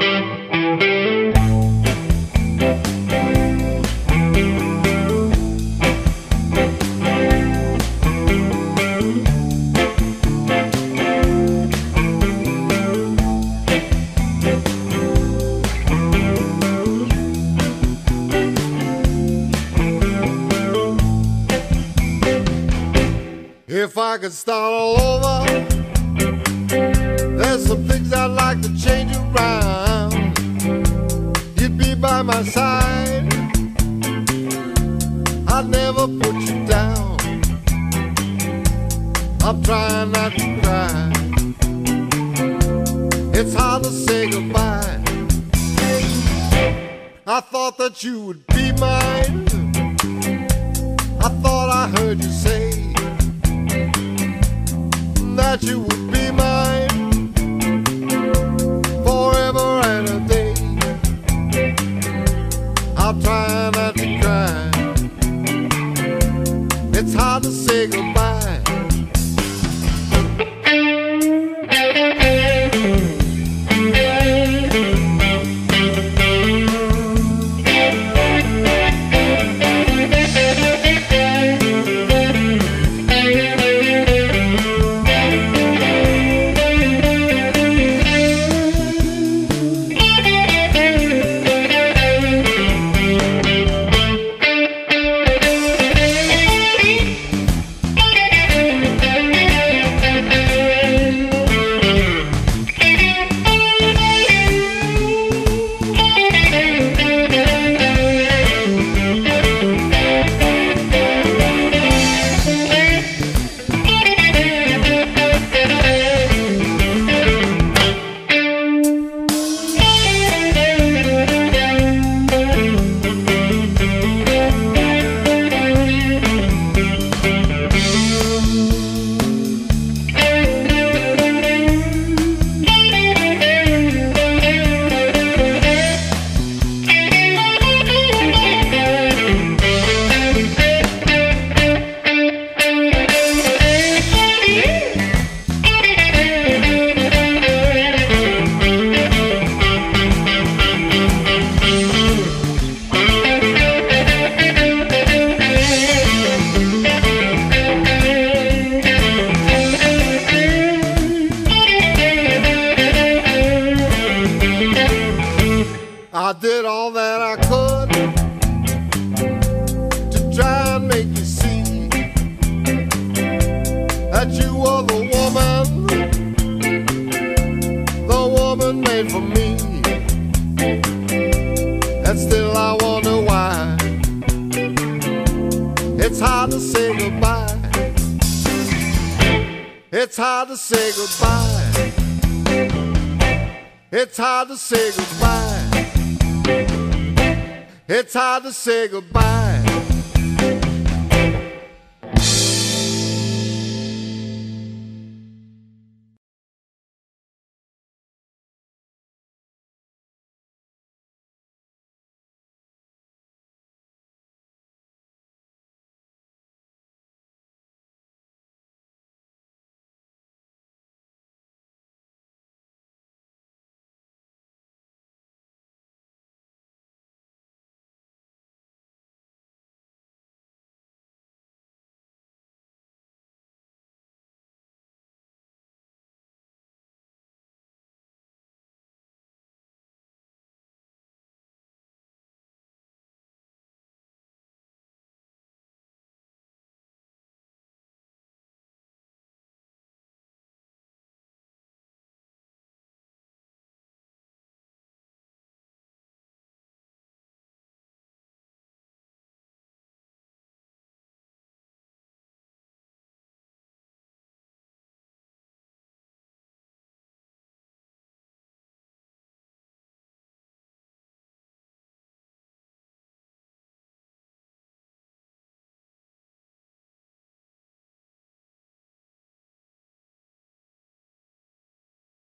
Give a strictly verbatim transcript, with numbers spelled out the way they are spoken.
If I could start all over, there's some things I'd like to change around. You'd be by my side, I'd never put you down. I'm trying not to cry, it's hard to say goodbye. I thought that you would be mine, I thought I heard you say that you would be mine forever and a day. I'll try not to cry, it's hard to say goodbye. I did all that I could to try and make you see that you were the woman, the woman made for me. And still I wonder why it's hard to say goodbye. It's hard to say goodbye. It's hard to say goodbye. It's hard to say goodbye.